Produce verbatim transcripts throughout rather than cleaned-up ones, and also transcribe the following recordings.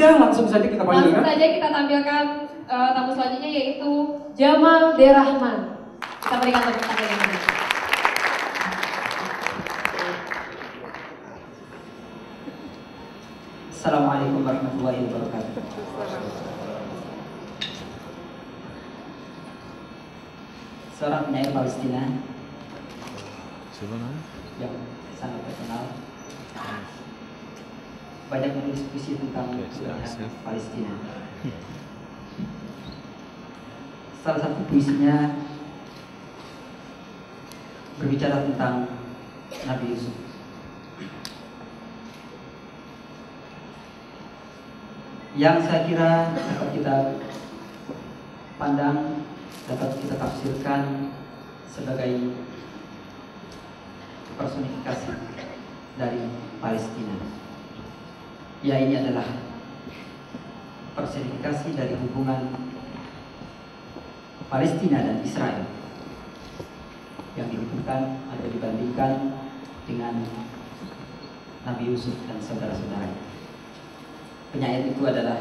bisa langsung saja kita panggilkan. Langsung saja kita tampilkan uh, tamu selanjutnya yaitu Jamal Derahman. Kita berikan tepuk tangan yang meriah. Assalamualaikum warahmatullahi wabarakatuh. Seorang penyair Palestina yang sangat terkenal, banyak menulis puisi tentang Palestina. Salah satu puisinya berbicara tentang Nabi Yusuf. Yang saya kira dapat kita pandang, dapat kita tafsirkan sebagai personifikasi dari Palestina. Ya, ini adalah personifikasi dari hubungan Palestina dan Israel yang dihubungkan atau dibandingkan dengan Nabi Yusuf dan saudara-saudaranya. Penyair itu adalah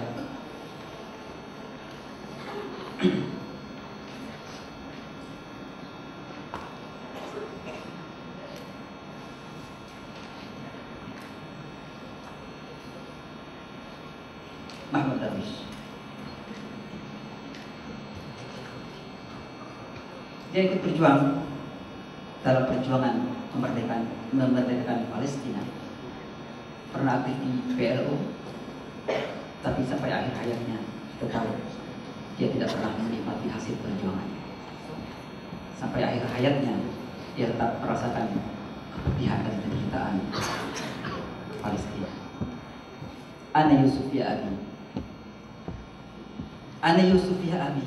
Mahmud Darwish. Dia ikut berjuang dalam perjuangan memerdekakan memerdekakan Palestina. Pernah aktif di P L O, tapi sampai akhir hayatnya kita tahu dia tidak pernah menikmati hasil perjuangannya. Sampai akhir hayatnya dia tetap merasakan kepedihan dan penderitaan Palestina. Ana Yusuf ya Abi, Ana Yusuf ya Abi,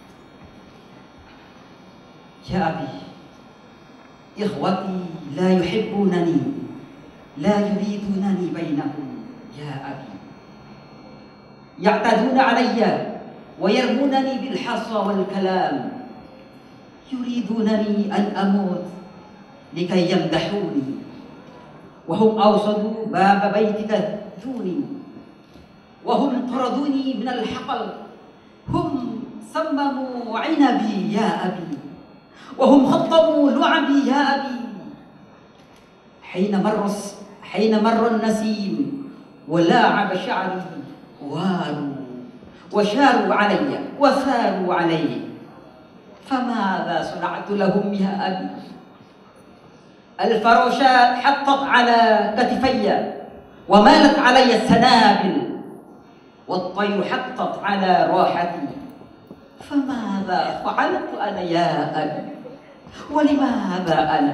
ya Abi, ikhwati la yuhibbunani, la yuridunani bainahum, ya Abi. يعتدون علي ويرمونني بالحصى والكلام يريدونني أن أموت لكي يمدحوني وهم أوصدوا باب بيتك دوني وهم طردوني من الحقل هم صمموا عنبي يا أبي وهم خطموا لعبي يا أبي حين مر حين مر النسيم ولاعب شعري واروا وشاروا علي وثاروا علي فماذا صنعت لهم يا أبي الفراشات حطت على كتفي ومالت علي السنابل والطير حطت على راحتي فماذا فعلت أنا يا أبي ولماذا أنا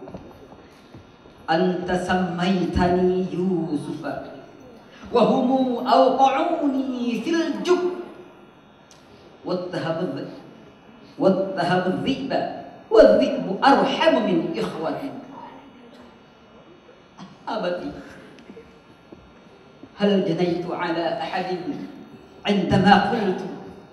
أنت سميتني يوسف وهم أوقعوني في الجب واتهم الذئب واتهم الذئب والذئب أرحم من إخوتي أبتي هل جنيت على أحد عندما قلت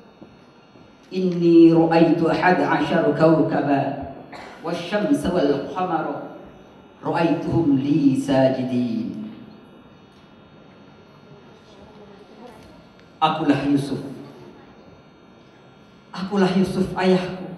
إني رأيت أحد عشر كوكبا والشمس والقمر رأيتهم لي ساجدين Akulah Yusuf, akulah Yusuf ayahku,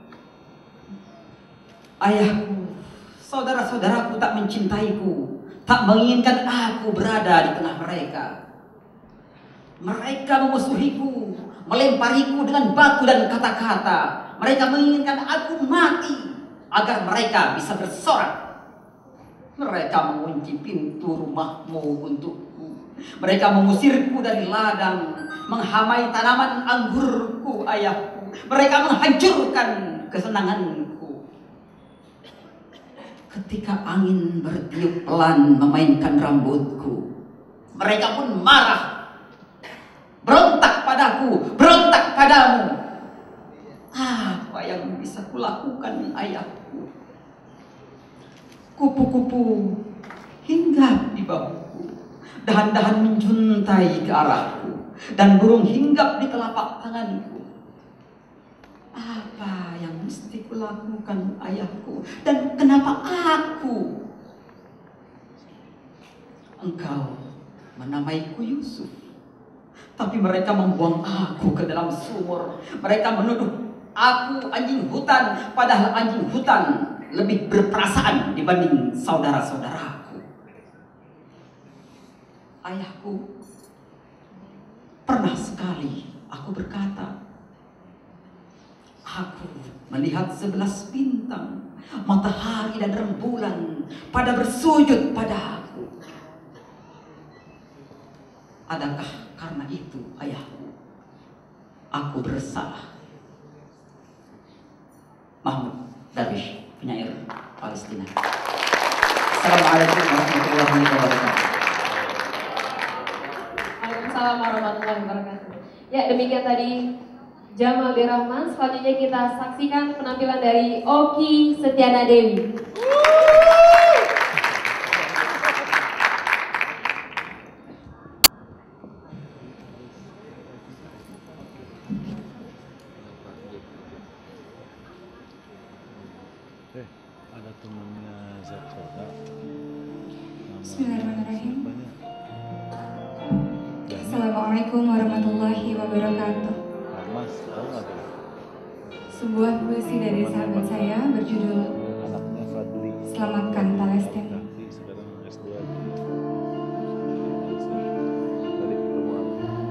ayahku, saudara-saudaraku tak mencintaiku, tak menginginkan aku berada di tengah mereka. Mereka memusuhiku, melempariku dengan batu dan kata-kata. Mereka menginginkan aku mati agar mereka bisa bersorak. Mereka mengunci pintu rumahmu untukku. Mereka mengusirku dari ladang, menghamai tanaman anggurku ayahku. Mereka menghancurkan kesenanganku. Ketika angin bertiup pelan memainkan rambutku, mereka pun marah, berontak padaku, berontak padamu. Apa yang bisa kulakukan ayahku? Kupu-kupu hinggap di bahuku, dahan-dahan menjuntai ke arahku, dan burung hinggap di telapak tanganku. Apa yang mesti kulakukan ayahku? Dan kenapa aku? Engkau menamaiku Yusuf, Tapi mereka membuang aku ke dalam sumur. Mereka menuduh aku anjing hutan, padahal anjing hutan lebih berperasaan dibanding saudara-saudaraku. Ayahku, pernah sekali aku berkata, aku melihat sebelas bintang, matahari dan rembulan pada bersujud pada aku. Adakah karena itu, ayahku, aku bersalah? Mahmud Darwish, penyair Palestina. Assalamualaikum warahmatullahi wabarakatuh. Waalaikumsalam warahmatullahi wabarakatuh. Ya, demikian tadi Jamal Derahman. Selanjutnya kita saksikan penampilan dari Oki Setiana Dewi. Eh, ada temennya Zakoda. Bismillahirrahmanirrahim. Assalamualaikum warahmatullahi wabarakatuh. Mas, tahu nggak tuh? Sebuah puisi dari sahabat saya berjudul Anaknya Fadli. Selamatkan Palestina. Nanti sekarang S dua. Dari pertemuan.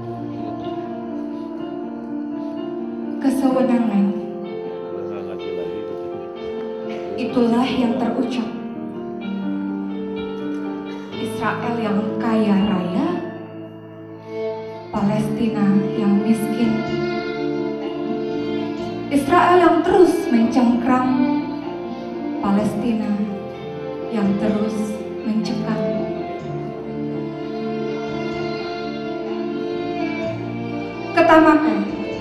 Kesewenangan Udah nggak ngaji lagi gitu. itulah yang terucap. Israel yang kaya raya, Palestina yang miskin. Israel yang terus mencengkram, Palestina yang terus mencekam. Ketamakan,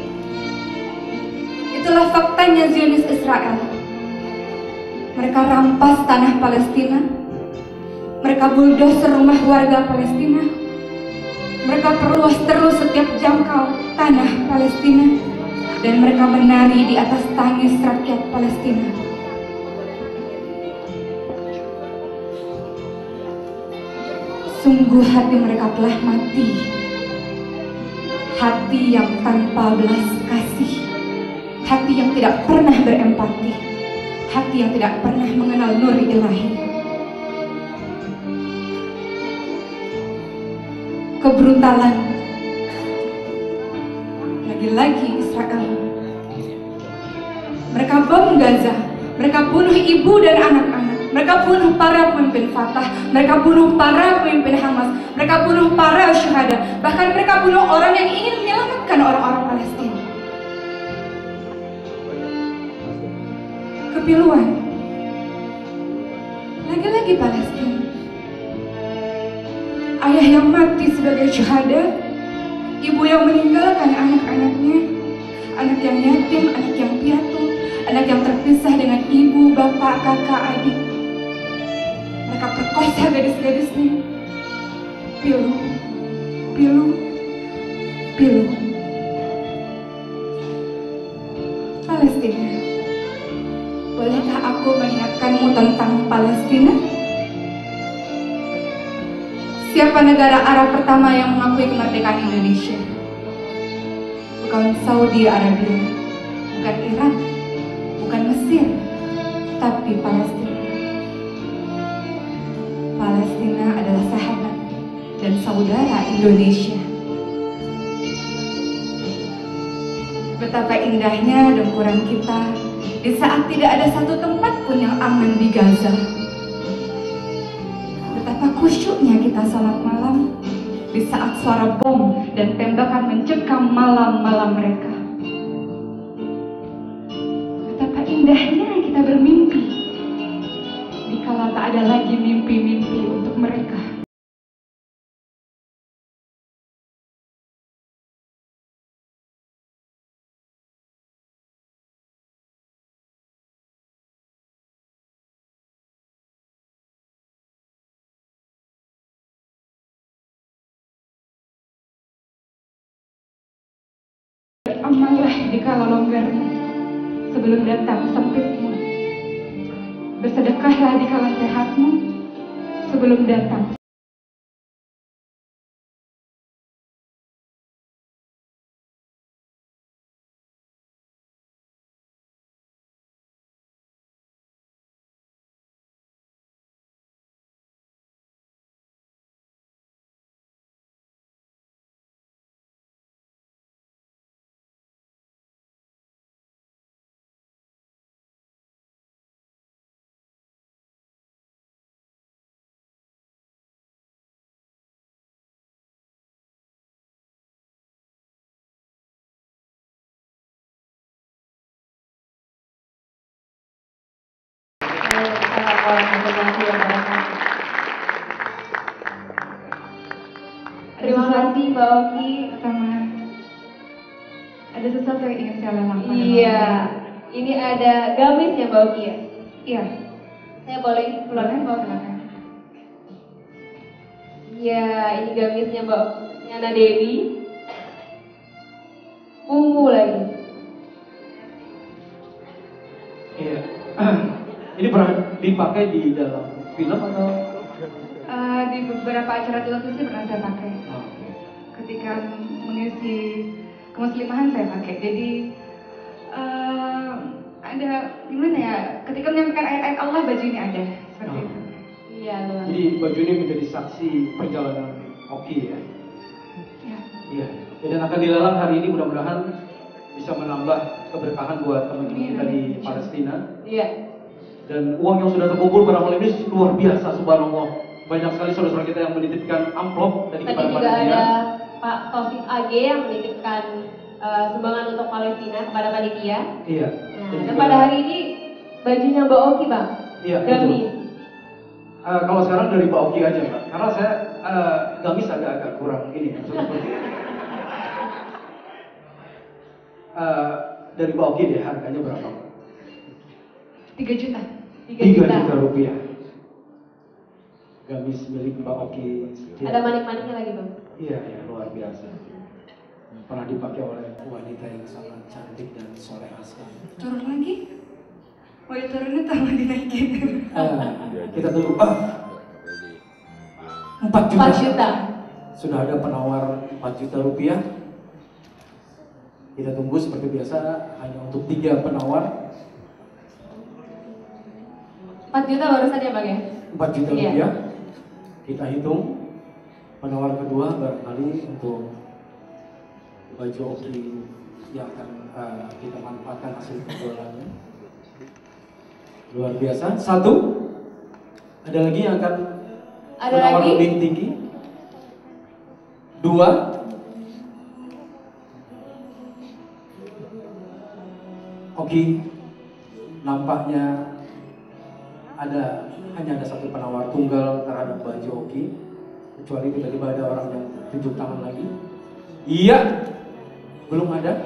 itulah faktanya Zionis Israel. Mereka rampas tanah Palestina, mereka bulldozer rumah warga Palestina, mereka perluas terus setiap jangkau tanah Palestina, dan mereka menari di atas tangis rakyat Palestina. Sungguh hati mereka telah mati, hati yang tanpa belas kasih, hati yang tidak pernah berempati, hati yang tidak pernah mengenal nur ilahi. Kebrutalan, lagi-lagi Israel. Mereka bom Gaza, mereka bunuh ibu dan anak-anak, mereka bunuh para pemimpin Fatah, mereka bunuh para pemimpin Hamas, mereka bunuh para syuhada, bahkan mereka bunuh orang yang ingin menyelamatkan orang-orang Palestina. Kepiluan, lagi-lagi Palestina. Ayah yang mati sebagai syuhada, ibu yang meninggalkan anak-anaknya, anak yang yatim, anak yang piatu, anak yang terpisah dengan ibu, bapak, kakak, adik. Mereka perkosa gadis-gadisnya. Pilu, pilu, pilu. Palestina, bolehkah aku mengingatkanmu tentang Palestina? Siapa negara Arab pertama yang mengakui kemerdekaan Indonesia? Bukan Saudi Arabia, bukan Iran, bukan Mesir, tapi Palestina. Palestina adalah sahabat dan saudara Indonesia. Betapa indahnya dengkuran kita di saat tidak ada satu tempat pun yang aman di Gaza. Betapa khusyuknya kita salat malam di saat suara bom dan tembakan mencekam malam-malam mereka. Betapa indahnya kita bermimpi dikala tak ada lagi mimpi-mimpi untuk mereka. Beramallah dikala longgarmu, sebelum datang sempitmu. Bersedekahlah dikala sehatmu, sebelum datang Mbak Oki. Sama ada sesuatu yang ingin saya lelangkan. Iya, ini ada gamisnya Mbak Oki ya? Iya. Saya boleh keluarkan Mbak Oki? Silakan. Iya, ini gamisnya Mbak Yana Dewi. Ungu lagi. Iya. Ini pernah dipakai di dalam film atau? Eh, di beberapa acara televisi pernah saya pakai. Oh. Ketika mengisi kemuslimahan saya pakai. Jadi eh, ada gimana ya? Ketika menyampaikan ayat-ayat Allah baju ini ada seperti Oh. itu. Iya, teman. Jadi baju ini menjadi saksi perjalanan Oki ya. Ya. Iya. Dan akan dilelang hari ini, mudah-mudahan bisa menambah keberkahan buat teman-teman kita di Palestina. Iya. Dan uang yang sudah terkumpul pada malam ini luar biasa, subhanallah. Banyak sekali saudara-saudara kita yang menitipkan amplop dari Tadi kepada juga panitia. ada Pak Taufik A G yang menitipkan eh, sumbangan untuk Palestina kepada panitia. Iya. Nah, Dan dan juga- pada hari ini bajunya Mbak Oki Bang. Iya, betul. Gamis. Eh, kalau sekarang dari Mbak Oki aja, Mbak. Karena saya eh, gamis agak-agak kurang ini. Maksudnya seperti Eh, dari Mbak Oki deh, harganya berapa? Tiga juta. Tiga Tiga juta. juta rupiah. Gamis milik Mbak Oki. Ada manik-maniknya lagi Bang. Iya, iya, luar biasa. Pernah dipakai oleh wanita yang sangat cantik dan soleha sekali. Turun lagi? Oh ya turunnya tambah dinaikin. Eh, kita tunggu. Ah, empat juta. Empat juta. Sudah ada penawar empat juta rupiah. Kita tunggu seperti biasa hanya untuk tiga penawar. Empat juta barusan ya Bang ya? empat juta Iya. rupiah. Kita hitung penawar kedua barangkali untuk baju Oki yang akan uh, kita manfaatkan hasil penjualannya. Luar biasa. Satu. Ada lagi yang akan Ada penawar lagi? lebih tinggi. Dua. Oki, nampaknya ada hanya ada satu penawar tunggal terhadap baju Oki, kecuali tiba-tiba ada orang yang tunjuk tangan lagi. Iya, belum ada.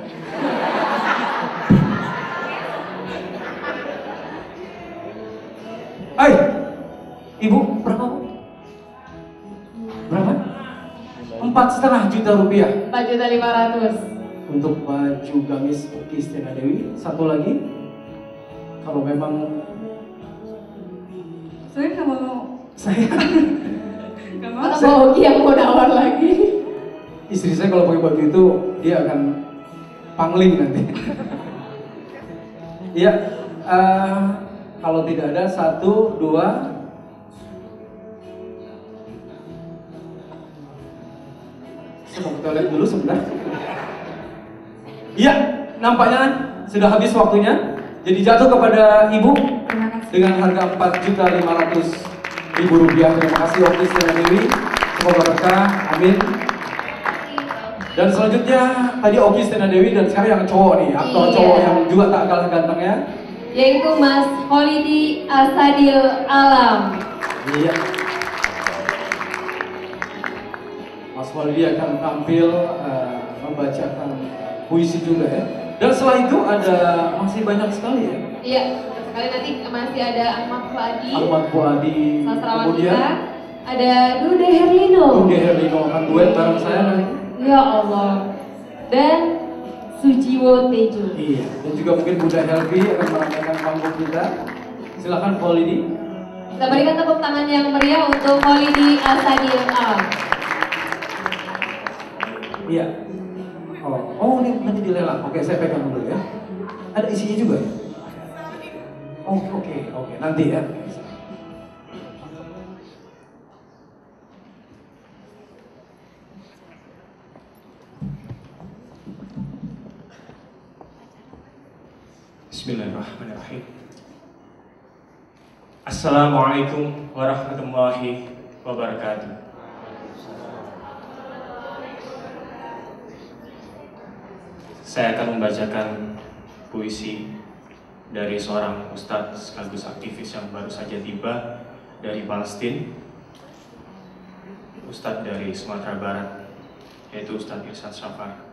Hai, ibu berapa? Bu? Berapa? Empat setengah juta rupiah Empat juta lima ratus. untuk baju gamis Oki Setiana Dewi. Satu lagi, kalau memang Saya nggak mau. saya Nggak mau. Mana Mbak Oki yang mau nawar lagi? istri saya kalau pakai baju itu dia akan pangling nanti. Iya, eh, kalau tidak ada satu, dua, saya mau ke toilet dulu sebentar. Iya, nampaknya sudah habis waktunya. Jadi jatuh kepada ibu Terima kasih. dengan harga empat juta lima ratus ribu rupiah. Terima kasih Oki Setiana Dewi. Semoga berkah. Amin. Dan selanjutnya tadi Oki Setiana Dewi dan sekarang yang cowok nih, aktor Iya. cowok yang juga tak kalah gantengnya. Yaitu Mas Holidi Asadil Alam. Iya. Mas Walidi akan tampil eh, membacakan puisi juga ya. Dan setelah itu ada masih banyak sekali ya. Iya, sekali nanti masih ada Ahmad Fuadi, Ahmad Fuadi, sastrawan kemudian kita. Ada Dude Herlino. Dude Herlino akan duet bareng saya nanti. Ya Allah. Dan Sujiwo Tejo. Iya, dan juga mungkin Bunda Helvi akan meramaikan panggung kita. Silakan Walidi. Kita berikan tepuk tangan yang meriah untuk Holidi Asadil Alam. Iya. Oh, oh ini nanti dilelang. Oke, saya pegang dulu ya. Ada isinya juga ya? Oh, oke, oke. Nanti ya. Bismillahirrahmanirrahim. Assalamualaikum warahmatullahi wabarakatuh. Saya akan membacakan puisi dari seorang ustadz sekaligus aktivis yang baru saja tiba dari Palestina, ustadz dari Sumatera Barat yaitu Ustadz Irsyad Syafar.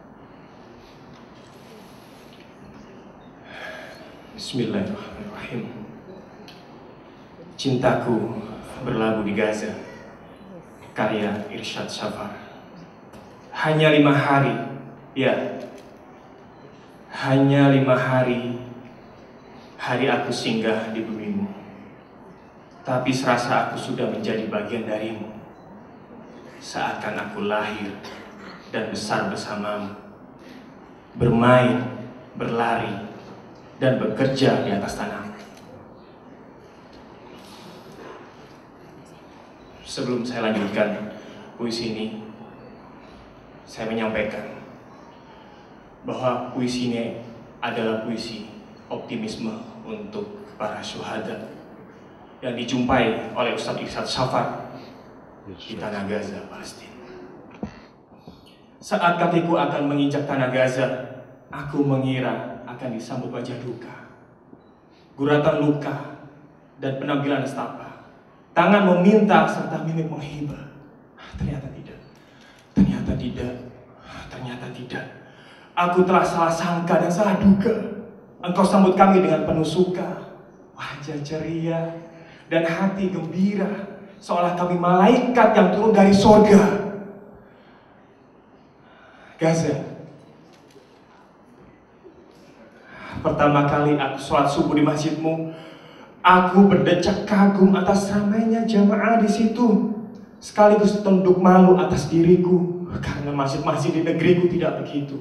Bismillahirrahmanirrahim. Cintaku berlabuh di Gaza, karya Irsyad Syafar. Hanya lima hari, ya, hanya lima hari, hari aku singgah di bumimu. Tapi serasa aku sudah menjadi bagian darimu, seakan aku lahir dan besar bersamamu, bermain, berlari, dan bekerja di atas tanahmu. Sebelum saya lanjutkan puisi ini, saya menyampaikan bahwa puisi ini adalah puisi optimisme untuk para syuhada yang dijumpai oleh Ustadz Irsyad Syafar di tanah Gaza, Palestina. Saat kakiku akan menginjak tanah Gaza, aku mengira akan disambut wajah duka, guratan luka, dan penampilan nestapa, tangan meminta serta mimik menghibah. Ternyata tidak, ternyata tidak, ternyata tidak. Aku telah salah sangka dan salah duga. Engkau sambut kami dengan penuh suka, wajah ceria, dan hati gembira, seolah kami malaikat yang turun dari surga. Gaza, pertama kali aku sholat subuh di masjidmu, aku berdecak kagum atas ramainya jamaah di situ, sekaligus tunduk malu atas diriku, karena masjid-masjid di negeriku tidak begitu.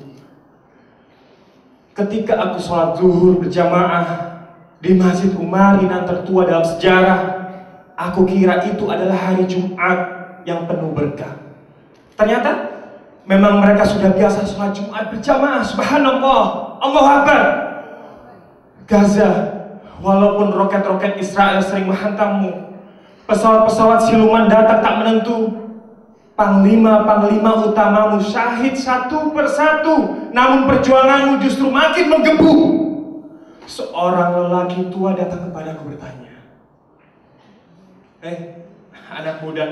Ketika aku sholat zuhur berjamaah di Masjid Umari yang tertua dalam sejarah, aku kira itu adalah hari Jumat yang penuh berkah. Ternyata memang mereka sudah biasa sholat Jumat berjamaah. Subhanallah, Allahu Akbar. Gaza, walaupun roket-roket Israel sering menghantammu, pesawat-pesawat siluman datang tak menentu, panglima-panglima utamamu syahid satu persatu, namun perjuanganmu justru makin menggebu. Seorang lelaki tua datang kepadaku bertanya, "Eh, anak muda,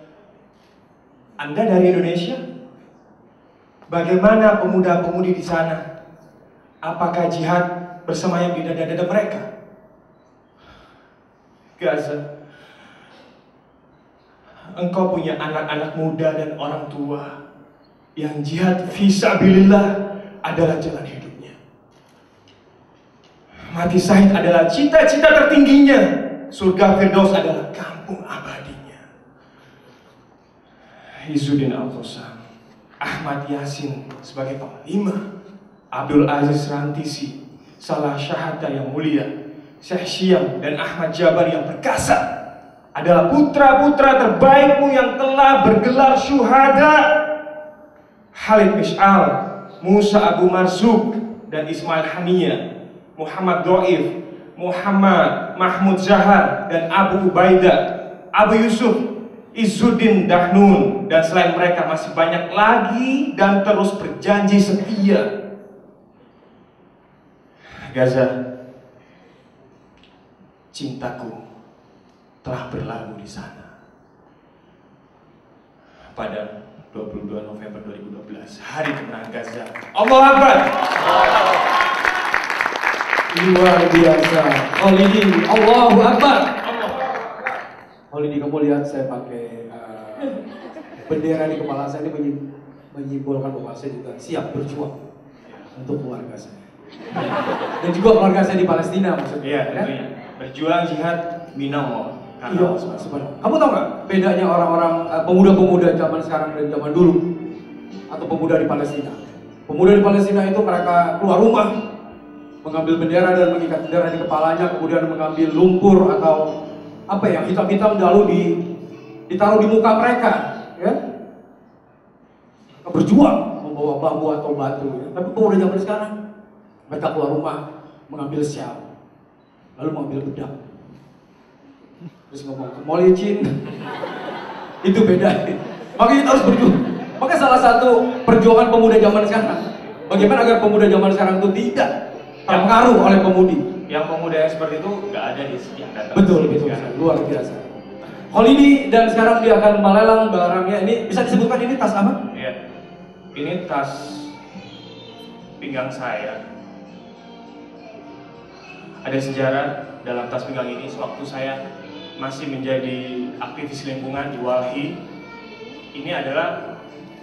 Anda dari Indonesia? Bagaimana pemuda-pemudi di sana? Apakah jihad bersemayam di dada-dada mereka?" Gaza, engkau punya anak-anak muda dan orang tua yang jihad fisabilillah adalah jalan hidupnya. Mati syahid adalah cita-cita tertingginya. Surga Firdaus adalah kampung abadinya. Izzuddin Al-Qassam, Ahmad Yasin sebagai panglima, Abdul Aziz Rantisi, Salah Syahada yang mulia, Syekh Syam dan Ahmad Jabar yang perkasa adalah putra-putra terbaikmu yang telah bergelar syuhada. Khalid Mish'al, Musa Abu Marzuk, dan Ismail Hania, Muhammad Do'if, Muhammad Mahmud Zahar, dan Abu Ubaidah, Abu Yusuf, Izzuddin Dahnun, dan selain mereka masih banyak lagi dan terus berjanji setia. Gaza, cintaku telah berlabuh di sana. Pada dua puluh dua November dua ribu dua belas, hari kemenangan Gaza. Allahu Akbar. Luar biasa. Holidi, Allahu Akbar. Holidi, kamu lihat saya pakai uh, bendera di kepala saya, ini menyimbolkan bahwa saya juga siap berjuang untuk keluarga saya. Dan juga keluarga saya di Palestina maksudnya. Iya, kan? berjuang jihad minallah. Iya, sebenarnya. Kamu tahu nggak bedanya orang-orang uh, pemuda-pemuda zaman sekarang dan zaman dulu, atau pemuda di Palestina? Pemuda di Palestina itu mereka keluar rumah, mengambil bendera dan mengikat bendera di kepalanya, kemudian mengambil lumpur atau apa ya hitam-hitam lalu di ditaruh di muka mereka, ya. Berjuang membawa bambu atau batu. Ya. Tapi pemuda zaman sekarang mereka keluar rumah mengambil syal, lalu mengambil pedang, terus ngomong kemolicin. Itu beda. Makanya kita harus berjuang. Makanya salah satu perjuangan pemuda zaman sekarang, bagaimana agar pemuda zaman sekarang itu tidak terpengaruh oleh pemudi. Yang pemuda yang seperti itu nggak ada di yang datang. Betul, betul, sekarang. Luar biasa. Holidi, dan sekarang dia akan melelang barangnya. Ini bisa disebutkan ini tas apa? Iya. Ini tas pinggang saya. Ada sejarah dalam tas pinggang ini sewaktu saya masih menjadi aktivis lingkungan di Walhi. Ini adalah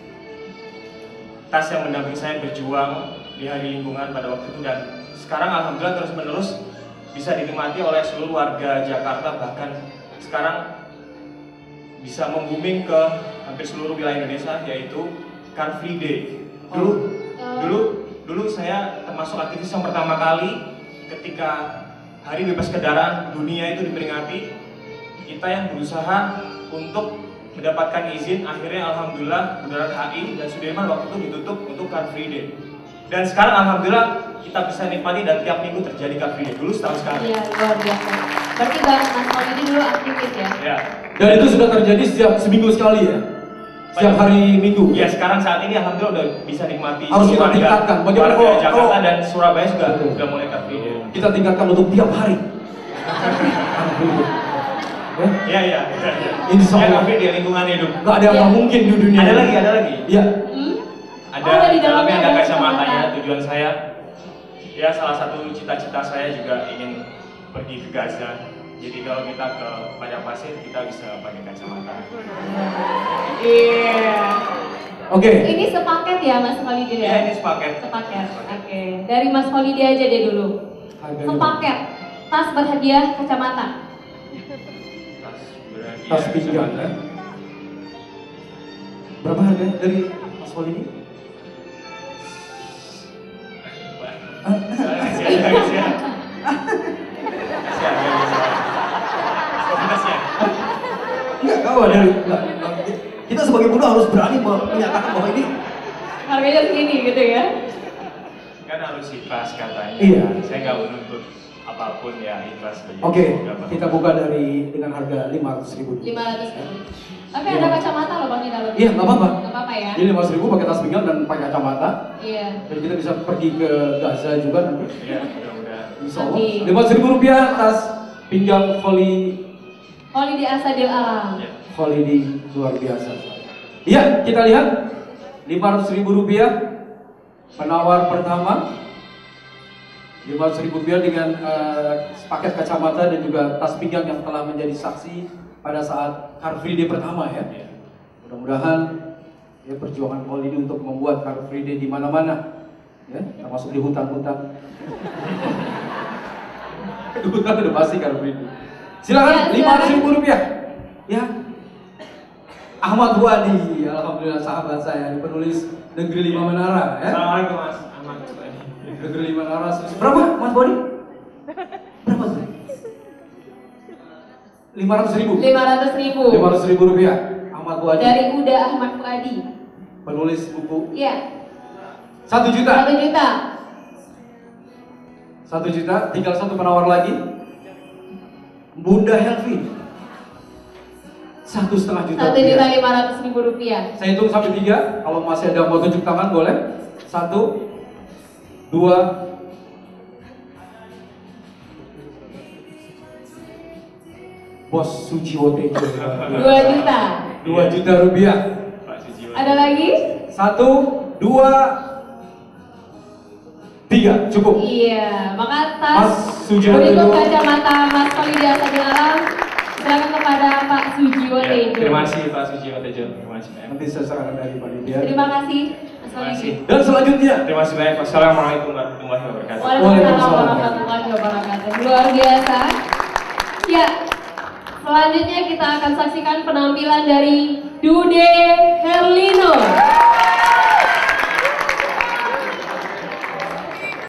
tas yang mendampingi saya berjuang di hari lingkungan pada waktu itu, dan sekarang alhamdulillah terus menerus bisa dinikmati oleh seluruh warga Jakarta, bahkan sekarang bisa membooming ke hampir seluruh wilayah Indonesia, yaitu Car Free Day. Dulu, dulu, dulu saya termasuk aktivis yang pertama kali ketika Hari Bebas Kendaraan Dunia itu diperingati, kita yang berusaha untuk mendapatkan izin, akhirnya alhamdulillah Bundaran H I dan Sudirman waktu itu ditutup untuk Car Free Day. Dan sekarang alhamdulillah kita bisa nikmati dan tiap minggu terjadi Car Free Day. Dulu setahun sekali. Iya, luar biasa. Berarti Bang Mas Maulidi dulu aktivis ya? Ya. Dan itu sudah terjadi setiap seminggu sekali ya? Setiap hari Minggu? Ya, sekarang saat ini alhamdulillah udah bisa nikmati. Harus kita tingkatkan. Bagaimana kalau Jakarta kalau- dan Surabaya juga Betul. sudah mulai Car Free Day. Kita tingkatkan untuk tiap hari. Ya? Iya, iya, iya, iya. Insya Ya, Allah. Car Free Day lingkungan hidup. Gak ada yang Ya. nggak mungkin di dunia. Ada lagi, ada lagi. Iya. Hmm? Ada, Oh, ada di dalamnya dalamnya ada ada kacamatanya. kacamata. Tujuan saya, ya salah satu cita-cita saya juga ingin pergi ke Gaza. Jadi kalau kita ke padang pasir kita bisa pakai kacamata. Iya. Oke. Ini sepaket ya Mas Maulidi Ya, ya? ini sepaket. Sepaket. Oke. Dari Mas Maulidi aja deh dulu. Harganya Sepaket. Tas berhadiah kacamata. Tas berhadiah Tas pinggang. kacamata. Berapa harganya dari Mas Pol ini? Kasihan, kasihan. Kasihan, kasihan. Enggak, kau dari enggak, enggak. Kita sebagai buruh harus berani menyatakan bahwa ini Harganya segini gitu ya? Kan harus ikhlas katanya. Iya. Saya nggak menuntut apapun, ya ikhlas saja. Oke, Nggak apa-apa. kita buka dari dengan harga lima ratus ribu. lima ratus ribu. Tapi ada kacamata loh Bang di dalam. Iya, nggak apa-apa. Nggak apa-apa ya? Ini lima ratus ribu pakai tas pinggang dan pakai kacamata. Iya. Dan kita bisa pergi ke Gaza juga nanti. Iya, mudah-mudahan. Insya Allah. Nanti. Lima ratus ribu rupiah tas pinggang Holy Oli di Asadil Alam. Iya. Holiday luar biasa. Iya, kita lihat lima ratus ribu rupiah penawar pertama, lima ratus ribu rupiah dengan uh, paket kacamata dan juga tas pinggang yang telah menjadi saksi pada saat Car Free Day pertama ya. Iya. Mudah-mudahan ya perjuangan Paul ini untuk membuat Car Free Day di mana-mana, ya, termasuk di hutan-hutan. Di hutan udah pasti Car Free Day. Silakan, Ya, lima ratus silakan. ribu rupiah. Ya. Ahmad Wadi, alhamdulillah sahabat saya, penulis Negeri Lima Menara, ya. Assalamualaikum Mas Ahmad. Negeri Lima Menara. Berapa, Mas Wadi? Berapa tuh? Lima ratus ribu. lima ratus ribu. Lima ratus ribu rupiah. Ahmad Wadi, Dari Uda Ahmad Fuadi. penulis buku Iya. satu juta. Satu juta. Satu juta, tinggal satu penawar lagi. Bunda Helvi, satu setengah juta. Satu rupiah. juta lima ratus ribu rupiah. Saya hitung sampai tiga. Kalau masih ada mau tunjuk tangan boleh. Satu, dua, Bos Sujiwo Tejo. Dua juta. Dua juta rupiah. Pak Sujiwo. Ada lagi? Satu, dua, tiga, cukup. Iya. Maka tas Mas Sujiwo berikut Tejo. kacamata Mas Koli di Asadil Alam. Silakan kepada Pak Sujiwo Ya, Tejo. terima kasih Pak Sujiwo Tejo. Terima kasih banyak. Nanti saya serahkan dari panitia. Terima kasih Mas Terima kasih. Koli. Dan selanjutnya, Terima kasih banyak. Wassalamualaikum warahmatullahi wabarakatuh. Waalaikumsalam warahmatullahi wabarakatuh. Luar biasa. Ya, selanjutnya kita akan saksikan penampilan dari Dude